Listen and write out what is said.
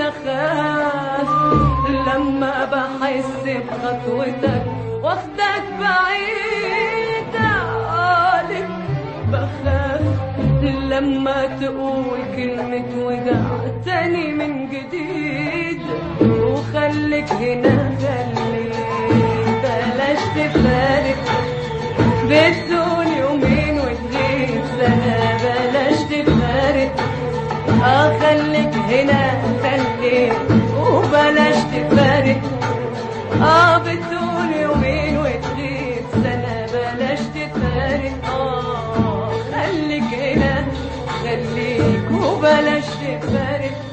اخاف لما بحس بخطوتك واخدك بعيد عنك، بخاف لما تقول كلمة وداع تاني من جديد. وخليك هنا خليك، بلاش تفارق بتقول يومين وتغيب سنة، بلاش تفارق خليك هنا خليك وبلاش تفارق بتقول يومين وتغيب سنة، بلاش تفارق خليك هنا خليك وبلاش تفارق.